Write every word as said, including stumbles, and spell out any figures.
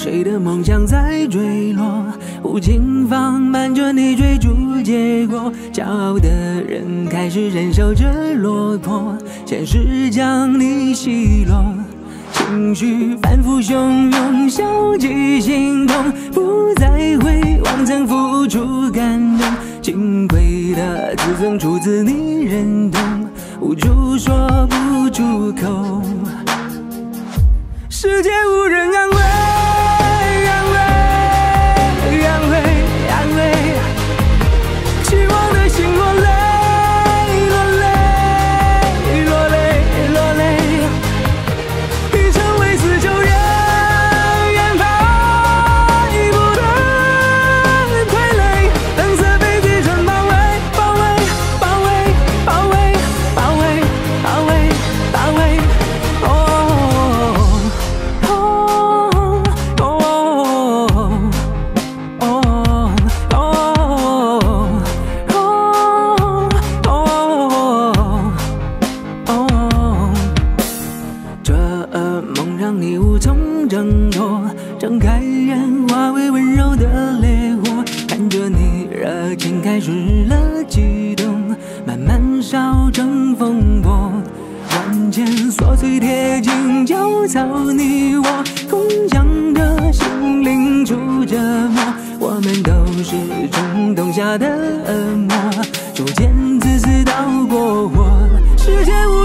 谁的梦想在坠落？无情放慢着你追逐结果，骄傲的人开始忍受着落魄，现实将你奚落。情绪反复汹涌，消极心痛，不再回望曾付出感动。金贵的自尊出自你认同，无助说不出口。世界无人安慰，安慰，安慰，安慰，期望的心落泪，落泪，落泪，落泪，已成为死囚人，眼排不断傀儡，蓝色被击穿包围，包围，包围，包围，包围，包围，包围，哦。你无从挣脱，睁开眼化为温柔的烈火，看着你热情开始了悸动，慢慢烧成烽火。万千琐碎贴近交草你我，空想着心灵出折磨，我们都是冲动下的恶魔，逐渐自私到过火，世界无